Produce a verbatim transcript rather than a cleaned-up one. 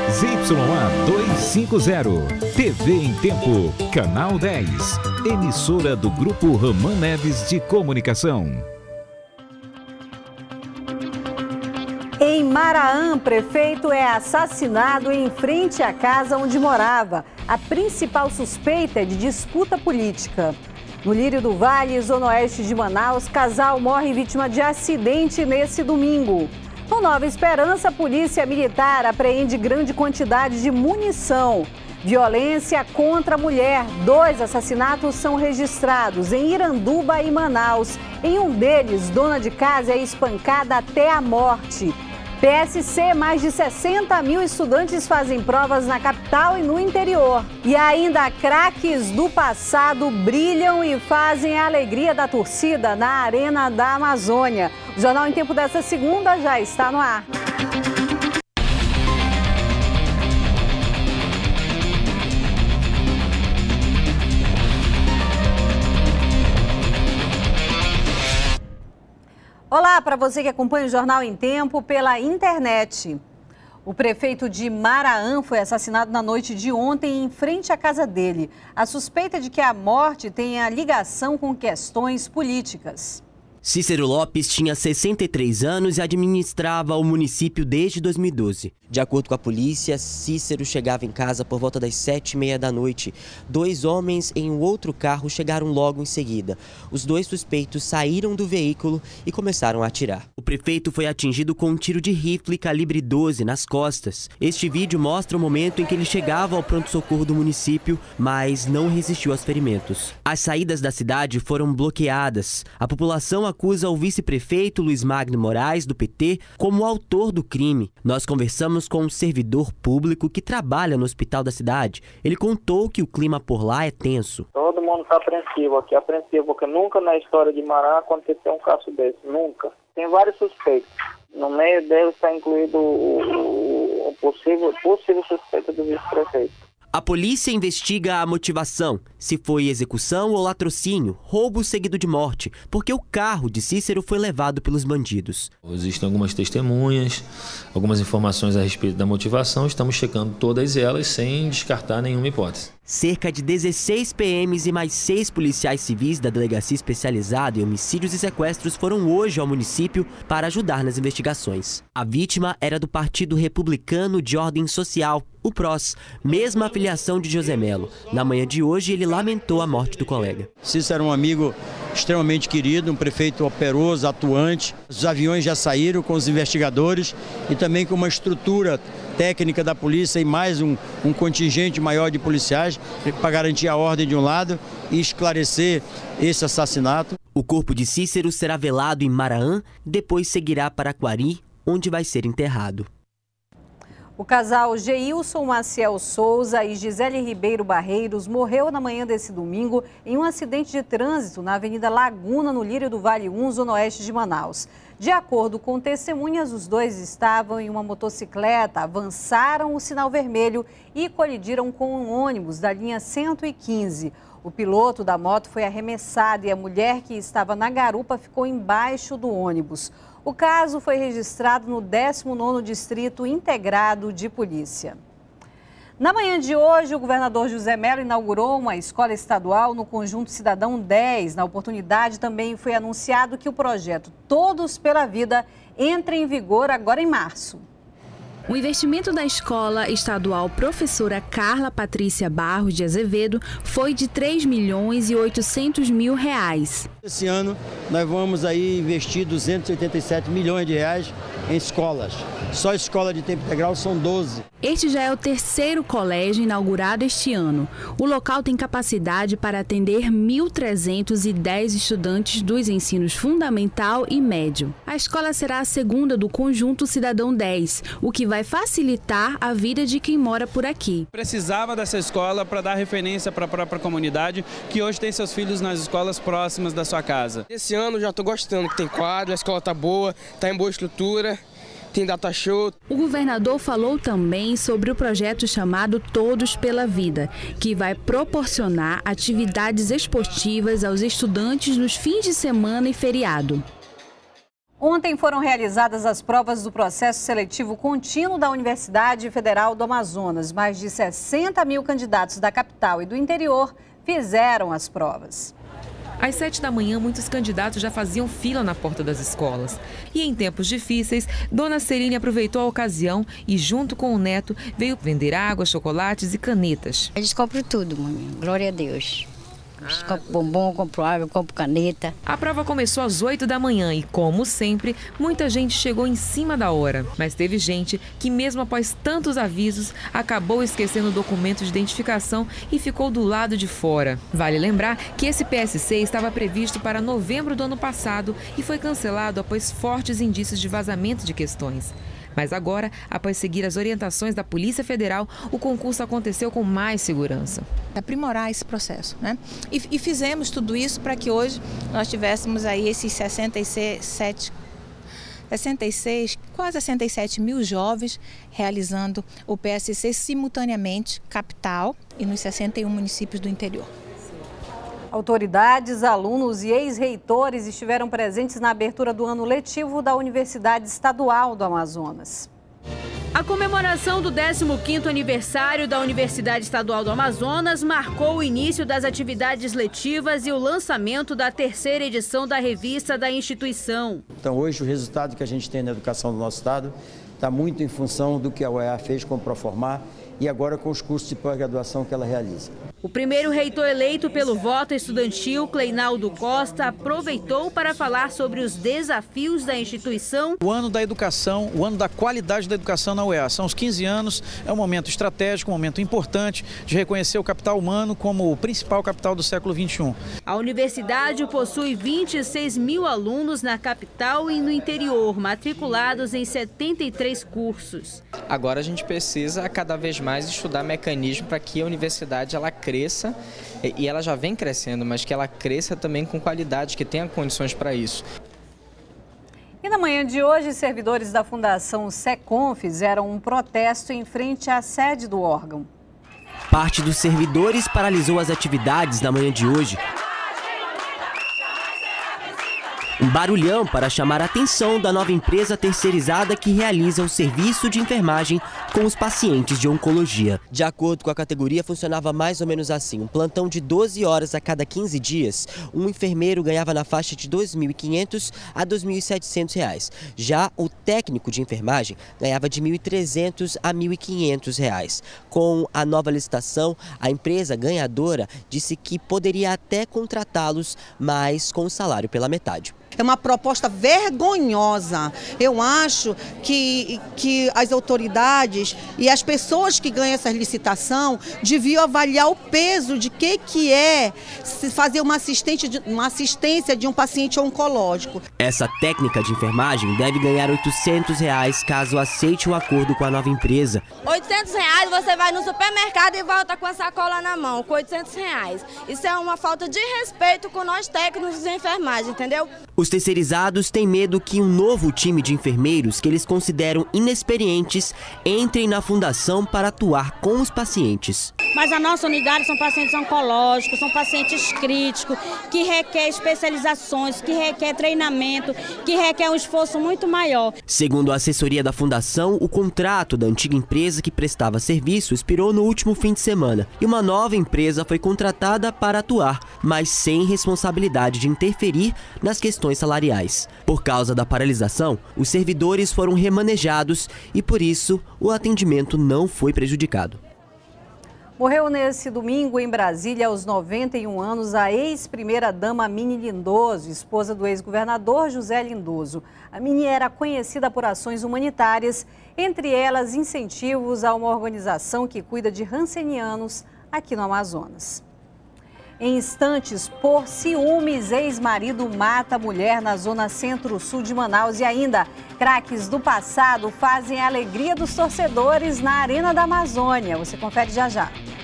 Z Y A duzentos e cinquenta, T V em Tempo, Canal dez, emissora do Grupo Roman Neves de Comunicação. Em Maraã, prefeito é assassinado em frente à casa onde morava. A principal suspeita é de disputa política. No Lírio do Vale, zona oeste de Manaus, casal morre vítima de acidente nesse domingo. No Nova Esperança, a polícia militar apreende grande quantidade de munição. Violência contra a mulher. Dois assassinatos são registrados em Iranduba e Manaus. Em um deles, dona de casa é espancada até a morte. P S C, mais de sessenta mil estudantes fazem provas na capital e no interior. E ainda craques do passado brilham e fazem a alegria da torcida na Arena da Amazônia. O Jornal em Tempo dessa segunda já está no ar. Olá para você que acompanha o Jornal em Tempo pela internet. O prefeito de Maraã foi assassinado na noite de ontem em frente à casa dele. A suspeita é de que a morte tenha ligação com questões políticas. Cícero Lopes tinha sessenta e três anos e administrava o município desde dois mil e doze. De acordo com a polícia, Cícero chegava em casa por volta das sete e meia da noite. Dois homens em um outro carro chegaram logo em seguida. Os dois suspeitos saíram do veículo e começaram a atirar. O prefeito foi atingido com um tiro de rifle calibre doze nas costas. Este vídeo mostra o momento em que ele chegava ao pronto-socorro do município, mas não resistiu aos ferimentos. As saídas da cidade foram bloqueadas. A população acusa o vice-prefeito Luiz Magno Moraes, do P T, como o autor do crime. Nós conversamos com um servidor público que trabalha no hospital da cidade. Ele contou que o clima por lá é tenso. Todo mundo está apreensivo aqui, apreensivo, porque nunca na história de Maraã aconteceu um caso desse, nunca. Tem vários suspeitos. No meio deles está incluído o, o, o possível, possível suspeito do vice-prefeito. A polícia investiga a motivação, se foi execução ou latrocínio, roubo seguido de morte, porque o carro de Cícero foi levado pelos bandidos. Existem algumas testemunhas, algumas informações a respeito da motivação, estamos checando todas elas sem descartar nenhuma hipótese. Cerca de dezesseis P Ms e mais seis policiais civis da Delegacia Especializada em Homicídios e Sequestros foram hoje ao município para ajudar nas investigações. A vítima era do Partido Republicano de Ordem Social, o P R O S, mesma afiliação de José Melo. Na manhã de hoje, ele lamentou a morte do colega. Cícero era um amigo extremamente querido, um prefeito operoso, atuante. Os aviões já saíram com os investigadores e também com uma estrutura técnica da polícia e mais um, um contingente maior de policiais para garantir a ordem de um lado e esclarecer esse assassinato. O corpo de Cícero será velado em Maraã, depois seguirá para Quari, onde vai ser enterrado. O casal Geilson Maciel Souza e Gisele Ribeiro Barreiros morreu na manhã desse domingo em um acidente de trânsito na Avenida Laguna, no Lírio do Vale um, zona oeste de Manaus. De acordo com testemunhas, os dois estavam em uma motocicleta, avançaram o sinal vermelho e colidiram com um ônibus da linha cento e quinze. O piloto da moto foi arremessado e a mulher que estava na garupa ficou embaixo do ônibus. O caso foi registrado no décimo nono Distrito Integrado de Polícia. Na manhã de hoje, o governador José Melo inaugurou uma escola estadual no Conjunto Cidadão dez. Na oportunidade, também foi anunciado que o projeto Todos pela Vida entra em vigor agora em março. O investimento da escola estadual Professora Carla Patrícia Barros de Azevedo foi de três milhões e oitocentos mil reais. Esse ano nós vamos aí investir duzentos e oitenta e sete milhões de reais em escolas. Só a escola de tempo integral são doze. Este já é o terceiro colégio inaugurado este ano. O local tem capacidade para atender mil trezentos e dez estudantes dos ensinos fundamental e médio. A escola será a segunda do Conjunto Cidadão dez, o que vai facilitar a vida de quem mora por aqui. Precisava dessa escola para dar referência para a própria comunidade que hoje tem seus filhos nas escolas próximas da sua casa. Esse ano já estou gostando, que tem quadro, a escola está boa, está em boa estrutura. Tem data show. O governador falou também sobre o projeto chamado Todos pela Vida, que vai proporcionar atividades esportivas aos estudantes nos fins de semana e feriado. Ontem foram realizadas as provas do processo seletivo contínuo da Universidade Federal do Amazonas. Mais de sessenta mil candidatos da capital e do interior fizeram as provas. Às sete da manhã, muitos candidatos já faziam fila na porta das escolas. E em tempos difíceis, Dona Celine aproveitou a ocasião e, junto com o neto, veio vender água, chocolates e canetas. Eles compram tudo, mãe. Glória a Deus. Eles compram bombom, compram água, compram caneta. A prova começou às oito da manhã e, como sempre, muita gente chegou em cima da hora. Mas teve gente que, mesmo após tantos avisos, acabou esquecendo o documento de identificação e ficou do lado de fora. Vale lembrar que esse P S C estava previsto para novembro do ano passado e foi cancelado após fortes indícios de vazamento de questões. Mas agora, após seguir as orientações da Polícia Federal, o concurso aconteceu com mais segurança. Aprimorar esse processo, né? E, e fizemos tudo isso para que hoje nós tivéssemos aí esses sessenta e sete, sessenta e seis, quase sessenta e sete mil jovens realizando o P S C simultaneamente, capital e nos sessenta e um municípios do interior. Autoridades, alunos e ex-reitores estiveram presentes na abertura do ano letivo da Universidade Estadual do Amazonas. A comemoração do décimo quinto aniversário da Universidade Estadual do Amazonas marcou o início das atividades letivas e o lançamento da terceira edição da revista da instituição. Então hoje o resultado que a gente tem na educação do nosso estado está muito em função do que a U E A fez com o Proformar e agora com os cursos de pós-graduação que ela realiza. O primeiro reitor eleito pelo voto estudantil, Cleinaldo Costa, aproveitou para falar sobre os desafios da instituição. O ano da educação, o ano da qualidade da educação na U E A. São os quinze anos, é um momento estratégico, um momento importante de reconhecer o capital humano como o principal capital do século vinte e um. A universidade possui vinte e seis mil alunos na capital e no interior, matriculados em setenta e três cursos. Agora a gente precisa cada vez mais estudar mecanismos para que a universidade ela cresça, e ela já vem crescendo, mas que ela cresça também com qualidade, que tenha condições para isso. E na manhã de hoje, servidores da Fundação SECOM fizeram um protesto em frente à sede do órgão. Parte dos servidores paralisou as atividades na manhã de hoje. Um barulhão para chamar a atenção da nova empresa terceirizada que realiza o serviço de enfermagem com os pacientes de oncologia. De acordo com a categoria, funcionava mais ou menos assim. Um plantão de doze horas a cada quinze dias, um enfermeiro ganhava na faixa de dois mil e quinhentos a dois mil e setecentos reais. Já o técnico de enfermagem ganhava de mil e trezentos a mil e quinhentos reais. Com a nova licitação, a empresa ganhadora disse que poderia até contratá-los, mas com o salário pela metade. É uma proposta vergonhosa. Eu acho que, que as autoridades e as pessoas que ganham essa licitação deviam avaliar o peso de que, que é fazer uma, assistente de, uma assistência de um paciente oncológico. Essa técnica de enfermagem deve ganhar oitocentos reais caso aceite um acordo com a nova empresa. oitocentos reais você vai no supermercado e volta com a sacola na mão, com oitocentos reais. Isso é uma falta de respeito com nós técnicos de enfermagem, entendeu? Os terceirizados têm medo que um novo time de enfermeiros que eles consideram inexperientes entrem na fundação para atuar com os pacientes. Mas a nossa unidade são pacientes oncológicos, são pacientes críticos, que requer especializações, que requer treinamento, que requer um esforço muito maior. Segundo a assessoria da fundação, o contrato da antiga empresa que prestava serviço expirou no último fim de semana e uma nova empresa foi contratada para atuar, mas sem responsabilidade de interferir nas questões salariais. Por causa da paralisação, os servidores foram remanejados e, por isso, o atendimento não foi prejudicado. Morreu nesse domingo em Brasília, aos noventa e um anos, a ex-primeira-dama Mini Lindoso, esposa do ex-governador José Lindoso. A Mini era conhecida por ações humanitárias, entre elas incentivos a uma organização que cuida de rancenianos aqui no Amazonas. Em instantes, por ciúmes, ex-marido mata a mulher na zona centro-sul de Manaus. E ainda, craques do passado fazem a alegria dos torcedores na Arena da Amazônia. Você confere já já.